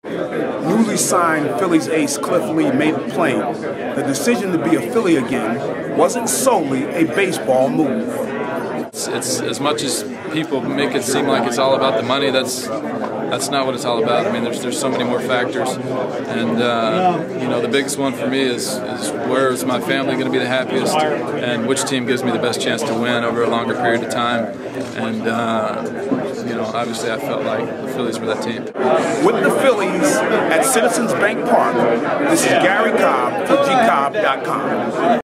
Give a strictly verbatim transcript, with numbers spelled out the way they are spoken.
Newly signed Phillies ace Cliff Lee made it plain the decision to be a Philly again wasn't solely a baseball move. It's, it's as much as people make it seem like it's all about the money. That's that's not what it's all about. I mean, there's there's so many more factors, and uh, you know, the biggest one for me is is where is my family going to be the happiest, and which team gives me the best chance to win over a longer period of time. And uh, you know, obviously, I felt like the Phillies were that team. With the Phillies at Citizens Bank Park, this is Gary Cobb for G Cobb dot com.